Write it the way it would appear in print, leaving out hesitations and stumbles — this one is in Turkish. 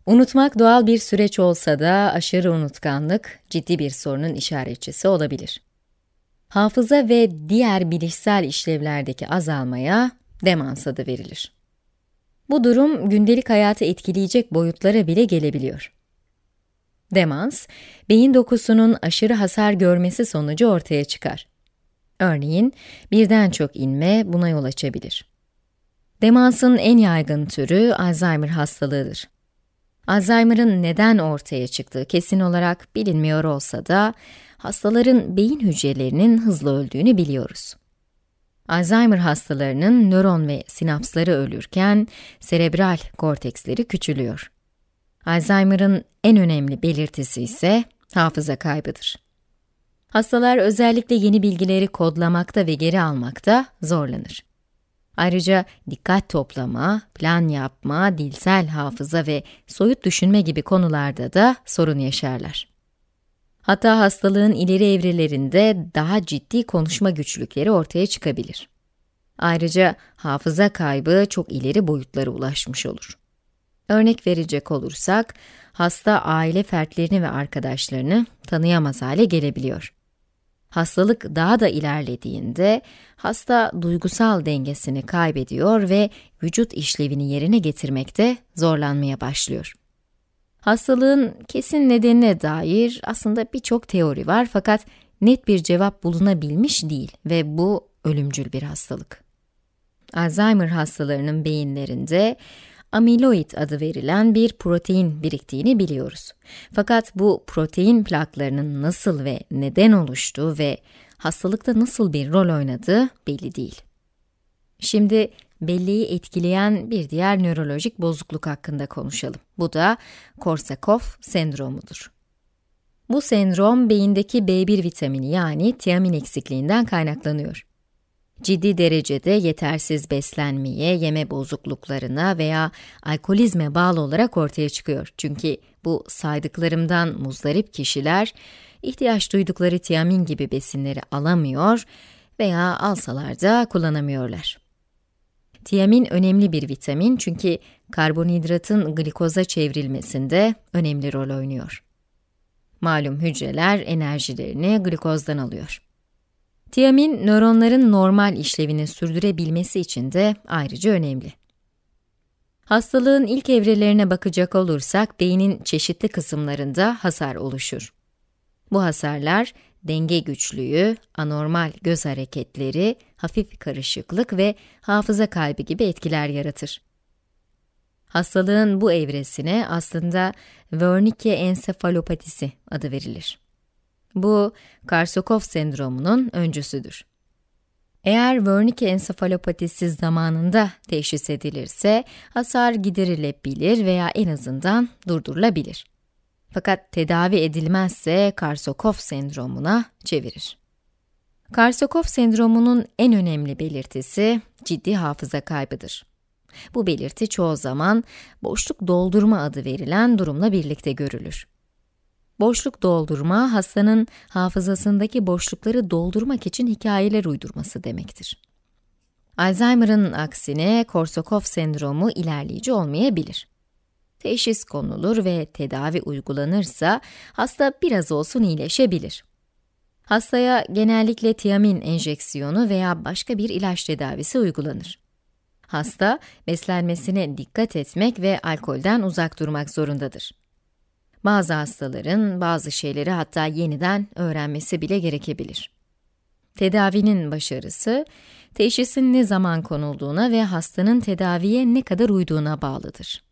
Unutmak doğal bir süreç olsa da aşırı unutkanlık ciddi bir sorunun işaretçisi olabilir. Hafıza ve diğer bilişsel işlevlerdeki azalmaya demans adı verilir. Bu durum gündelik hayatı etkileyecek boyutlara bile gelebiliyor. Demans, beyin dokusunun aşırı hasar görmesi sonucu ortaya çıkar. Örneğin, birden çok inme buna yol açabilir. Demansın en yaygın türü Alzheimer hastalığıdır. Alzheimer'ın neden ortaya çıktığı kesin olarak bilinmiyor olsa da, hastaların beyin hücrelerinin hızlı öldüğünü biliyoruz. Alzheimer hastalarının nöron ve sinapsları ölürken, serebral korteksleri küçülüyor. Alzheimer'ın en önemli belirtisi ise hafıza kaybıdır. Hastalar özellikle yeni bilgileri kodlamakta ve geri almakta zorlanır. Ayrıca dikkat toplama, plan yapma, dilsel hafıza ve soyut düşünme gibi konularda da sorun yaşarlar. Hatta hastalığın ileri evrelerinde daha ciddi konuşma güçlükleri ortaya çıkabilir. Ayrıca hafıza kaybı çok ileri boyutlara ulaşmış olur. Örnek verecek olursak, hasta aile fertlerini ve arkadaşlarını tanıyamaz hale gelebiliyor. Hastalık daha da ilerlediğinde, hasta duygusal dengesini kaybediyor ve vücut işlevini yerine getirmekte zorlanmaya başlıyor. Hastalığın kesin nedenine dair aslında birçok teori var fakat net bir cevap bulunabilmiş değil ve bu ölümcül bir hastalık. Alzheimer hastalarının beyinlerinde amiloid adı verilen bir protein biriktiğini biliyoruz. Fakat bu protein plaklarının nasıl ve neden oluştuğu ve hastalıkta nasıl bir rol oynadığı belli değil. Şimdi belleği etkileyen bir diğer nörolojik bozukluk hakkında konuşalım. Bu da Korsakoff sendromudur. Bu sendrom beyindeki B1 vitamini yani tiamin eksikliğinden kaynaklanıyor. Ciddi derecede yetersiz beslenmeye, yeme bozukluklarına veya alkolizme bağlı olarak ortaya çıkıyor. Çünkü bu saydıklarımdan muzdarip kişiler, ihtiyaç duydukları tiamin gibi besinleri alamıyor veya alsalar da kullanamıyorlar. Tiamin önemli bir vitamin çünkü karbonhidratın glikoza çevrilmesinde önemli rol oynuyor. Malum hücreler enerjilerini glikozdan alıyor. Tiamin, nöronların normal işlevini sürdürebilmesi için de ayrıca önemli. Hastalığın ilk evrelerine bakacak olursak, beynin çeşitli kısımlarında hasar oluşur. Bu hasarlar, denge güçlüğü, anormal göz hareketleri, hafif karışıklık ve hafıza kaybı gibi etkiler yaratır. Hastalığın bu evresine aslında Wernicke ensefalopatisi adı verilir. Bu, Korsakoff sendromunun öncüsüdür. Eğer Wernicke ensefalopatisi zamanında teşhis edilirse, hasar giderilebilir veya en azından durdurulabilir. Fakat tedavi edilmezse Korsakoff sendromuna çevirir. Korsakoff sendromunun en önemli belirtisi ciddi hafıza kaybıdır. Bu belirti çoğu zaman boşluk doldurma adı verilen durumla birlikte görülür. Boşluk doldurma, hastanın hafızasındaki boşlukları doldurmak için hikayeler uydurması demektir. Alzheimer'ın aksine Korsakoff sendromu ilerleyici olmayabilir. Teşhis konulur ve tedavi uygulanırsa hasta biraz olsun iyileşebilir. Hastaya genellikle tiamin enjeksiyonu veya başka bir ilaç tedavisi uygulanır. Hasta, beslenmesine dikkat etmek ve alkolden uzak durmak zorundadır. Bazı hastaların bazı şeyleri hatta yeniden öğrenmesi bile gerekebilir. Tedavinin başarısı, teşhisin ne zaman konulduğuna ve hastanın tedaviye ne kadar uyduğuna bağlıdır.